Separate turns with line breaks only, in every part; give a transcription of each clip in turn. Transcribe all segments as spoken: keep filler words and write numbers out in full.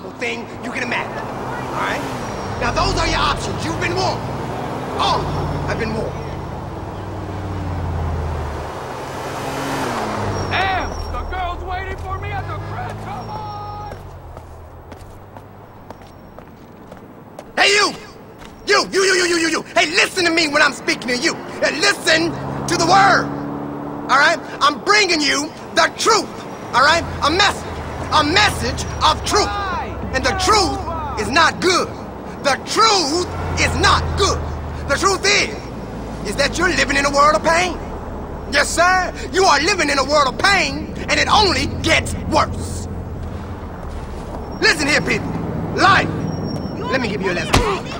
horrible thing you can imagine. All right? Now, those are your options. You've been warned. All of you have been warned.
Damn! The girl's waiting for me at the crib. Come on!
Hey, you! You, you, you, you, you, you, you. Hey, listen to me when I'm speaking to you. Hey, listen to the word. All right? I'm bringing you the truth. All right? A message. A message of truth. And the truth is not good. The truth is not good. The truth is, is that you're living in a world of pain. Yes, sir. You are living in a world of pain, and it only gets worse. Listen here, people. Life. Let me give you a lesson.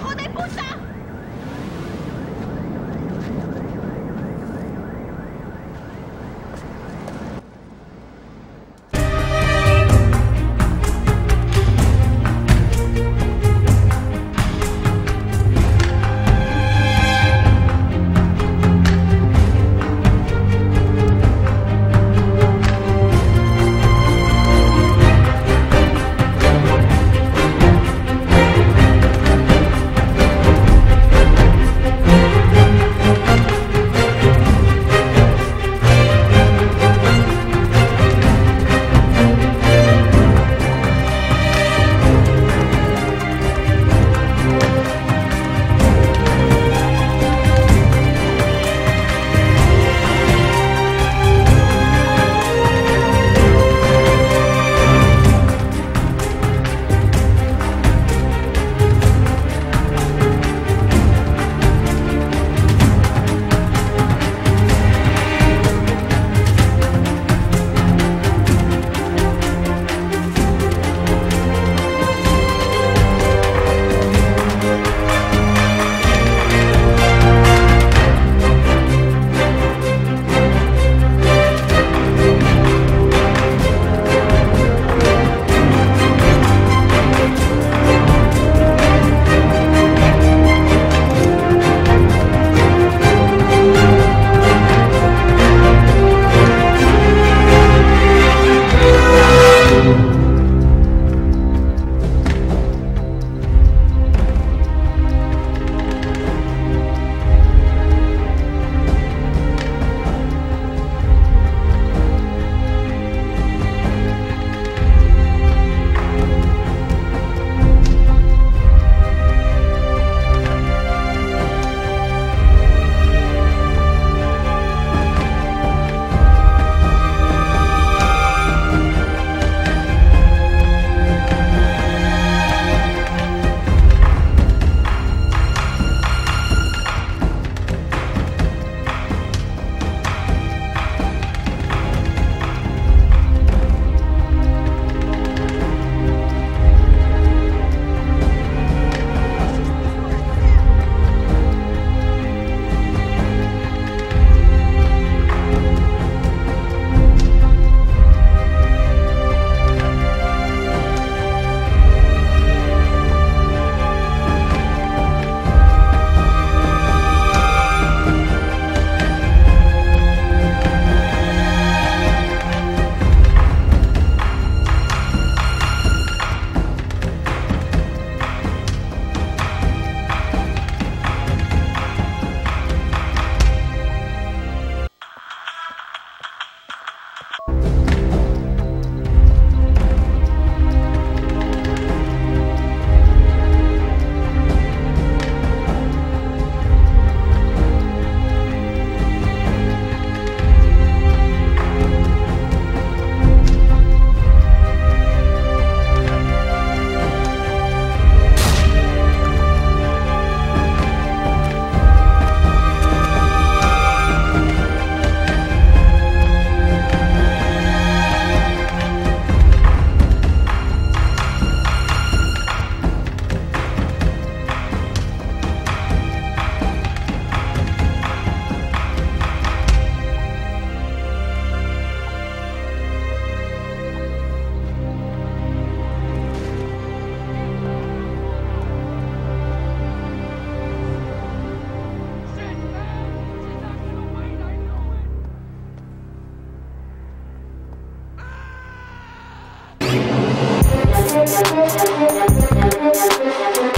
Thank you.